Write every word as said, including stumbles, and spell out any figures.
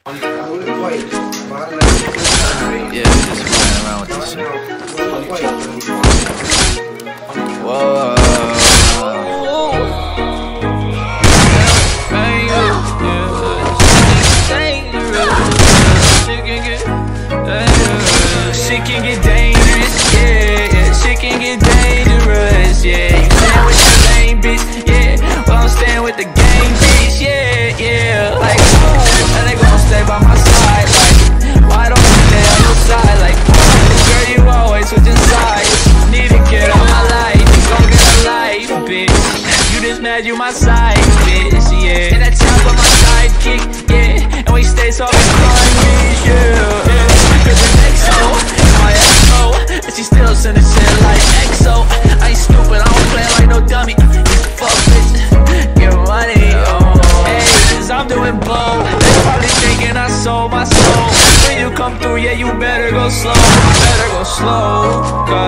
Yeah, we just playing around with this shit. Whoa. Shit can get dangerous, yeah, yeah. Shit can get dangerous, yeah. You stand with the lame bitch, yeah. Well, I'm staying with the gang bitch, yeah, yeah. Like, and they gon' stay by my side, like, why don't you stay on your side? Like, girl, you always switching sides. Need to get out my life, you gon' get a life, bitch. You just mad, you my side, bitch, yeah. And that top of my sidekick, yeah. And we stay so fun, bitch, yeah, yeah. Cause it's X O, my X O. And she still sending shit like X O. I ain't stupid, I don't play like no dummy. Fuck bitch, get money, oh. Hey, cause I'm doing blow. They probably thinking I sold my soul. When you come through, yeah, you better go slow. Better go slow, God.